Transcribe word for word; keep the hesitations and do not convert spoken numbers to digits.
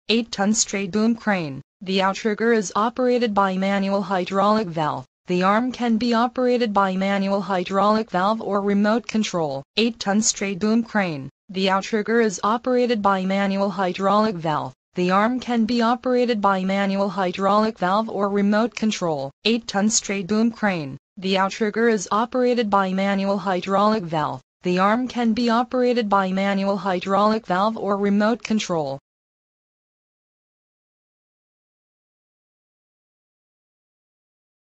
eight ton straight boom crane. The outrigger is operated by manual hydraulic valve. The arm can be operated by manual hydraulic valve or remote control. eight ton straight boom crane. The outrigger is operated by manual hydraulic valve. The arm can be operated by manual hydraulic valve or remote control. eight ton straight boom crane. The outrigger is operated by manual hydraulic valve. The arm can be operated by manual hydraulic valve or remote control.